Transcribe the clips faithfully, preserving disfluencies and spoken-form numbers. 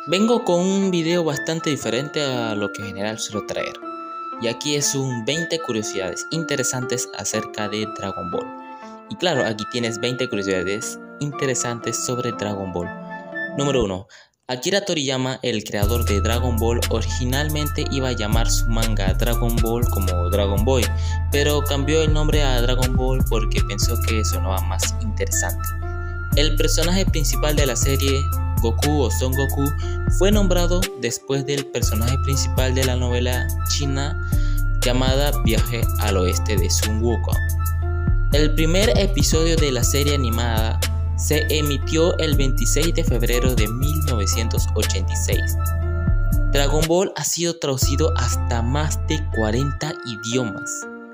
Vengo con un video bastante diferente a lo que en general suelo traer. Y aquí es un veinte curiosidades interesantes acerca de Dragon Ball. Y claro, aquí tienes veinte curiosidades interesantes sobre Dragon Ball. Número uno. Akira Toriyama, el creador de Dragon Ball, originalmente iba a llamar su manga Dragon Ball como Dragon Boy, pero cambió el nombre a Dragon Ball porque pensó que sonaba más interesante. El personaje principal de la serie, Goku o Son Goku, fue nombrado después del personaje principal de la novela china llamada Viaje al Oeste de Sun Wukong. El primer episodio de la serie animada se emitió el veintiséis de febrero de mil novecientos ochenta y seis. Dragon Ball ha sido traducido hasta más de cuarenta idiomas.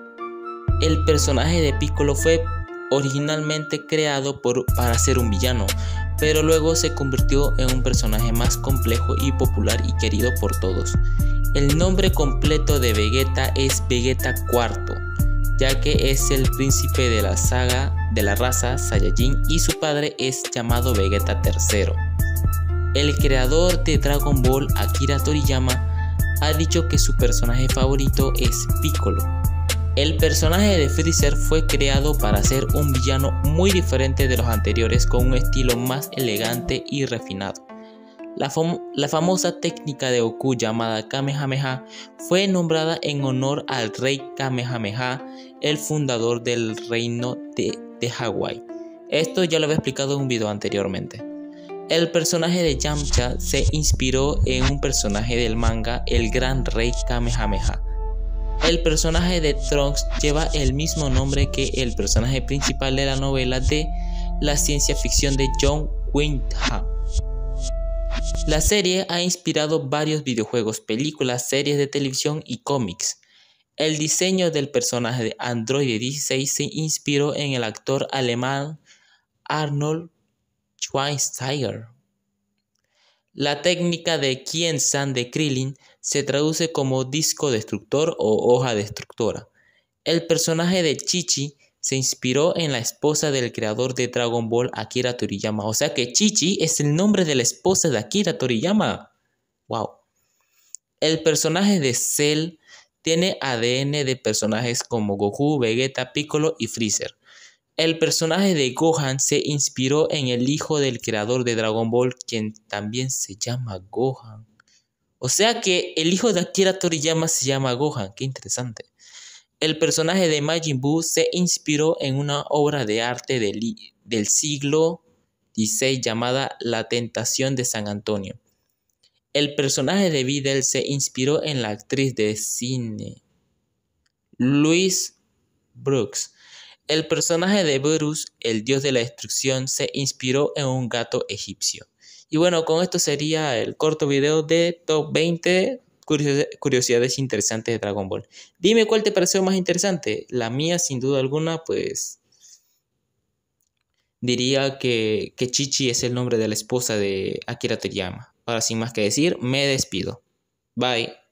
El personaje de Piccolo fue originalmente creado por, para ser un villano, pero luego se convirtió en un personaje más complejo y popular y querido por todos. El nombre completo de Vegeta es Vegeta cuarto, ya que es el príncipe de la saga de la raza Saiyajin y su padre es llamado Vegeta tercero. El creador de Dragon Ball, Akira Toriyama, ha dicho que su personaje favorito es Piccolo. El personaje de Freezer fue creado para ser un villano muy diferente de los anteriores, con un estilo más elegante y refinado. La, fam la famosa técnica de Goku llamada Kamehameha fue nombrada en honor al rey Kamehameha, el fundador del reino de, de Hawái. Esto ya lo había explicado en un video anteriormente. El personaje de Yamcha se inspiró en un personaje del manga, el gran rey Kamehameha. El personaje de Trunks lleva el mismo nombre que el personaje principal de la novela de la ciencia ficción de John Wyndham. La serie ha inspirado varios videojuegos, películas, series de televisión y cómics. El diseño del personaje de Android dieciséis se inspiró en el actor alemán Arnold Schwarzenegger. La técnica de Kien-san de Krillin se traduce como disco destructor o hoja destructora. El personaje de Chi-Chi se inspiró en la esposa del creador de Dragon Ball, Akira Toriyama. O sea que Chi-Chi es el nombre de la esposa de Akira Toriyama. ¡Wow! El personaje de Cell tiene A D N de personajes como Goku, Vegeta, Piccolo y Freezer. El personaje de Gohan se inspiró en el hijo del creador de Dragon Ball, quien también se llama Gohan. O sea que el hijo de Akira Toriyama se llama Gohan. ¡Qué interesante! El personaje de Majin Buu se inspiró en una obra de arte del, del siglo dieciséis llamada La Tentación de San Antonio. El personaje de Videl se inspiró en la actriz de cine Louise Brooks. El personaje de Bruce, el dios de la destrucción, se inspiró en un gato egipcio. Y bueno, con esto sería el corto video de top veinte curiosidades interesantes de Dragon Ball. Dime cuál te pareció más interesante. La mía, sin duda alguna, pues diría que, que Chi-Chi es el nombre de la esposa de Akira Toriyama. Ahora, sin más que decir, me despido. Bye.